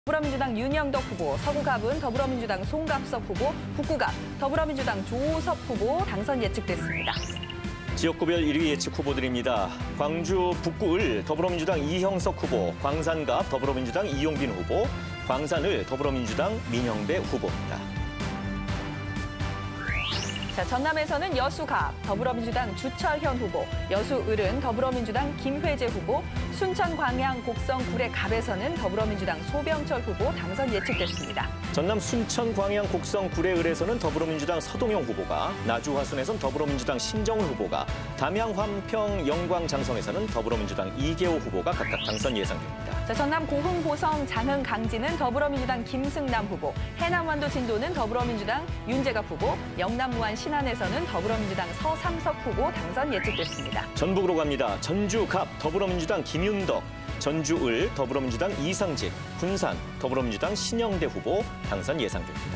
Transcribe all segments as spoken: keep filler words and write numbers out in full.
더불어민주당 윤영덕 후보, 서구갑은 더불어민주당 송갑석 후보, 북구갑 더불어민주당 조우섭 후보 당선 예측됐습니다. 지역구별 일 위 예측 후보들입니다. 광주 북구을 더불어민주당 이형석 후보, 광산갑 더불어민주당 이용빈 후보, 광산을 더불어민주당 민영배 후보입니다. 자, 전남에서는 여수갑 더불어민주당 주철현 후보, 여수을은 더불어민주당 김회재 후보, 순천 광양 곡성 구례갑에서는 더불어민주당 소병철 후보 당선 예측됐습니다. 전남 순천 광양 곡성 구례을에서는 더불어민주당 서동영 후보가, 나주 화순에선 더불어민주당 신정훈 후보가, 담양 환평 영광 장성에서는 더불어민주당 이계호 후보가 각각 당선 예상됩니다. 자, 전남 고흥 보성 장흥 강진은 더불어민주당 김승남 후보, 해남 완도 진도는 더불어민주당 윤재갑 후보, 영남 무안 신안에서는 더불어민주당 서삼석 후보 당선 예측됐습니다. 전북으로 갑니다. 전주갑 더불어민주당 김윤덕, 전주을 더불어민주당 이상직, 군산 더불어민주당 신영대 후보 당선 예상됩니다.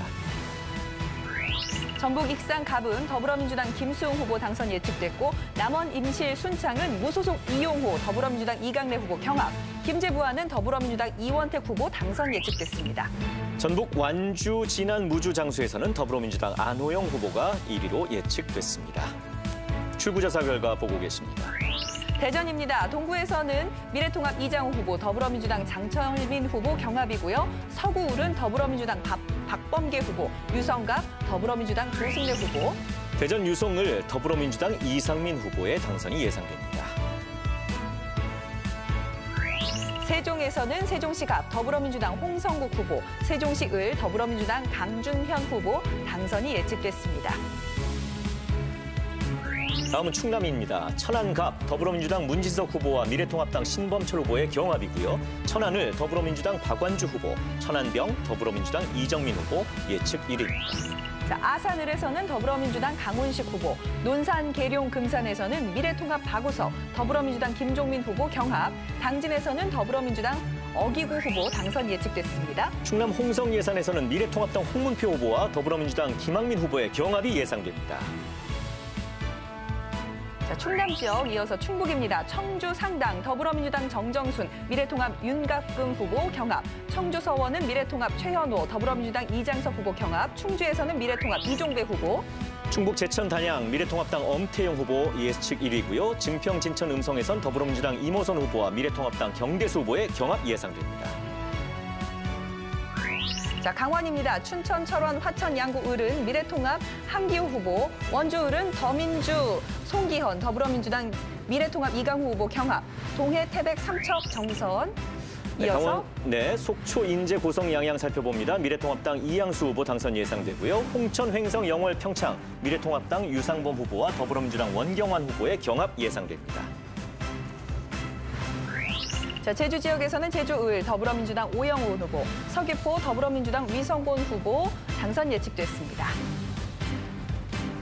전북 익산갑은 더불어민주당 김수웅 후보 당선 예측됐고, 남원 임실 순창은 무소속 이용호 더불어민주당 이강래 후보 경합, 김제부안은 더불어민주당 이원택 후보 당선 예측됐습니다. 전북 완주 진안 무주 장수에서는 더불어민주당 안호영 후보가 일 위로 예측됐습니다. 출구조사 결과 보고 계십니다. 대전입니다. 동구에서는 미래통합 이장우 후보, 더불어민주당 장철민 후보 경합이고요. 서구울은 더불어민주당 박, 박범계 후보, 유성갑 더불어민주당 조승래 후보. 대전 유성을 더불어민주당 이상민 후보의 당선이 예상됩니다. 세종에서는 세종시갑 더불어민주당 홍성국 후보, 세종시을 더불어민주당 강준현 후보 당선이 예측됐습니다. 다음은 충남입니다. 천안갑 더불어민주당 문진석 후보와 미래통합당 신범철 후보의 경합이고요. 천안을 더불어민주당 박완주 후보, 천안병 더불어민주당 이정민 후보 예측 일 위입니다. 자, 아산을에서는 더불어민주당 강훈식 후보, 논산 계룡 금산에서는 미래통합 박우석, 더불어민주당 김종민 후보 경합, 당진에서는 더불어민주당 어기구 후보 당선 예측됐습니다. 충남 홍성 예산에서는 미래통합당 홍문표 후보와 더불어민주당 김학민 후보의 경합이 예상됩니다. 자, 충남 지역 이어서 충북입니다. 청주 상당 더불어민주당 정정순, 미래통합 윤갑금 후보 경합, 청주 서원은 미래통합 최현호, 더불어민주당 이장석 후보 경합, 충주에서는 미래통합 이종배 후보. 충북 제천 단양 미래통합당 엄태영 후보 예측 일 위고요. 증평 진천 음성에선 더불어민주당 이모선 후보와 미래통합당 경대수 후보의 경합 예상됩니다. 자, 강원입니다. 춘천, 철원, 화천, 양구, 을은 미래통합 한기호 후보, 원주을은 더민주, 송기현, 더불어민주당 미래통합 이강후 후보 경합, 동해, 태백, 삼척, 정선. 네, 이어서 강원, 네, 속초, 인제, 고성, 양양 살펴봅니다. 미래통합당 이양수 후보 당선 예상되고요. 홍천, 횡성, 영월, 평창, 미래통합당 유상범 후보와 더불어민주당 원경환 후보의 경합 예상됩니다. 자, 제주 지역에서는 제주을 더불어민주당 오영훈 후보, 서귀포 더불어민주당 위성곤 후보 당선 예측됐습니다.